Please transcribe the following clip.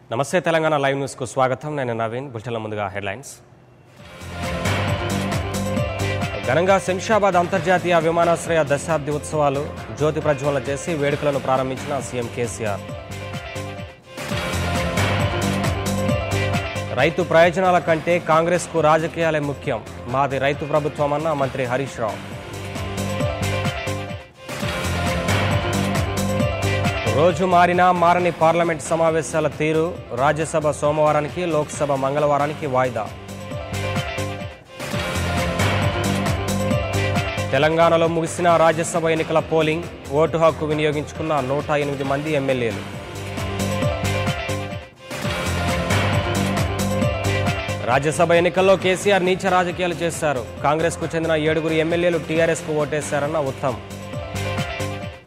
నమస్తే Telangana live news కు స్వాగతం. నేను నవీన్. బులెటిన్ల ముందుగా హెడ్లైన్స్. ఘనంగా శంషాబాద్ అంతర్జాతీయ విమానాశ్రయ దశాబ్ది ఉత్సవాలు జ్యోతి ప్రజ్వలన చేసి వేడుకలను ప్రారంభించిన సీఎం కేసీఆర్. రైతు ప్రయోజనాల కంటే కాంగ్రెస్కు రాజకీయాలే ముఖ్యం, మాది రైతు ప్రభుత్వమన్న మంత్రి హరీష్ రావు. రోజు మారని పార్లమెంట్ సమావేశాల తీరు, రాజ్యసభ సోమవారానికి, లోక్సభ మంగళవారానికి వాయిదా. తెలంగాణలో ముగిసిన రాజ్యసభ ఎన్నికల పోలింగ్, ఓటు హక్కు వినియోగించుకున్న 108 మంది ఎమ్మెల్యేలు. రాజ్యసభ ఎన్నికల్లో కేసీఆర్ నీచ రాజకీయాలు చేశారు, కాంగ్రెస్కు చెందిన 7 ఎమ్మెల్యేలు టీఆర్ఎస్కు ఓటేశారన్న ఉత్తమ్.